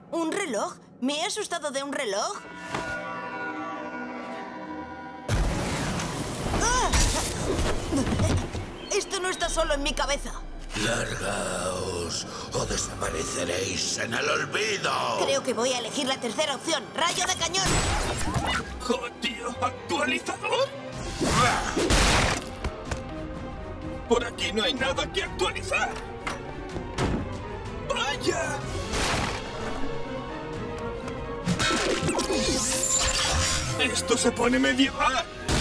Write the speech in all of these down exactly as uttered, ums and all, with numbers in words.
¿Un reloj? ¿Me he asustado de un reloj? ¡Ah! Esto no está solo en mi cabeza. Largaos o desapareceréis en el olvido. Creo que voy a elegir la tercera opción. ¡Rayo de cañón! ¡Tío! ¿Actualizador? Por aquí no hay nada que actualizar. ¡Vaya! Esto se pone medieval.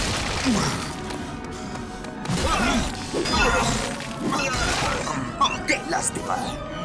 ¡Qué lástima!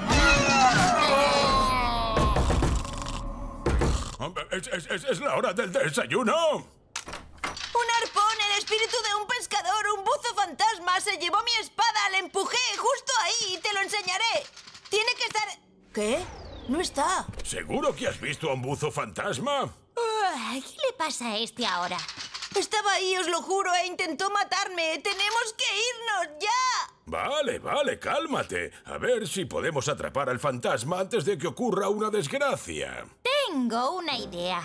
¿Es, es, es, es la hora del desayuno? ¡Un arpón! ¡El espíritu de un pescador! ¡Un buzo fantasma! ¡Se llevó mi espada! ¡La empujé justo ahí! ¡Te lo enseñaré! ¡Tiene que estar...! ¿Qué? No está. ¿Seguro que has visto a un buzo fantasma? Uh, ¿Qué le pasa a este ahora? Estaba ahí, os lo juro, e intentó matarme. ¡Tenemos que irnos ya! Vale, vale, cálmate. A ver si podemos atrapar al fantasma antes de que ocurra una desgracia. Tengo una idea.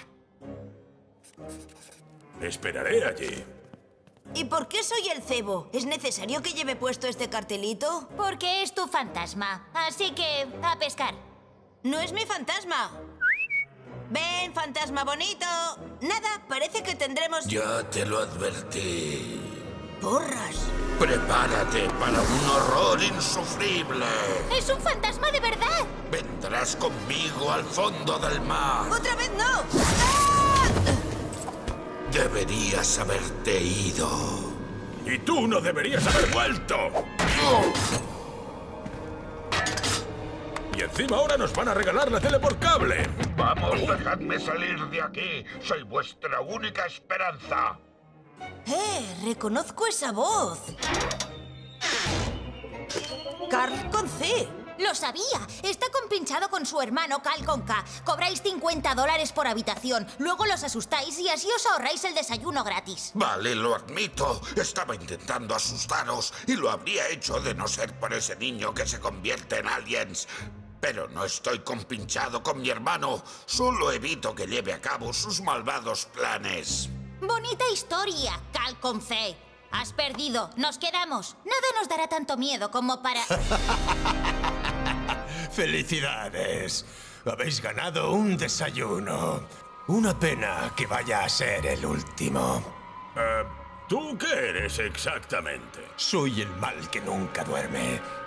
Esperaré allí. ¿Y por qué soy el cebo? ¿Es necesario que lleve puesto este cartelito? Porque es tu fantasma. Así que, a pescar. No es mi fantasma. Ven, fantasma bonito. Nada, parece que tendremos... Ya te lo advertí. ¡Porras! Prepárate para un horror insufrible. ¡Es un fantasma de verdad! Vendrás conmigo al fondo del mar. ¡Otra vez no! ¡Ah! Deberías haberte ido. Y tú no deberías haber vuelto. Y encima ahora nos van a regalar la tele por cable. Vamos, dejadme salir de aquí. Soy vuestra única esperanza. ¡Eh! Reconozco esa voz. Carl con C. ¡Lo sabía! Está compinchado con su hermano Cal con K. Cobráis cincuenta dólares por habitación. Luego los asustáis y así os ahorráis el desayuno gratis. Vale, lo admito. Estaba intentando asustaros y lo habría hecho de no ser por ese niño que se convierte en aliens. Pero no estoy compinchado con mi hermano. Solo evito que lleve a cabo sus malvados planes. Bonita historia, Cal con C. Has perdido. Nos quedamos. Nada nos dará tanto miedo como para... ¡Felicidades! Habéis ganado un desayuno. Una pena que vaya a ser el último. Uh, ¿Tú qué eres exactamente? Soy el mal que nunca duerme.